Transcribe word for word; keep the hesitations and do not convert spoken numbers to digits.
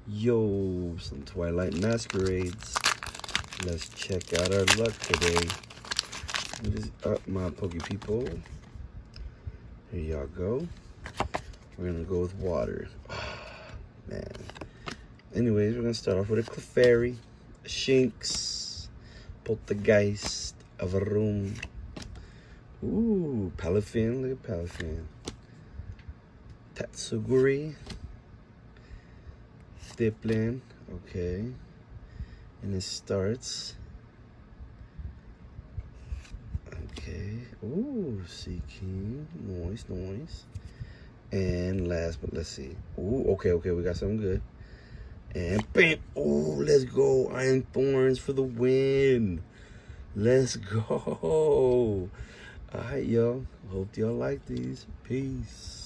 Yo, some Twilight Masquerades. Let's check out our luck today. What is up, my pokey people? Here y'all go. We're gonna go with water. Oh, man. Anyways, we're gonna start off with a Clefairy, a Shinx, Poltergeist, a Varoom. Ooh, Palafin, look at Palafin. Tatsuguri. Dipplin, okay. And it starts. Okay. Ooh, Sea King. Noise, noise. And last, but let's see. Ooh, okay, okay, we got something good. And bam! Ooh, let's go. Iron Thorns for the win. Let's go. All right, y'all. Hope y'all like these. Peace.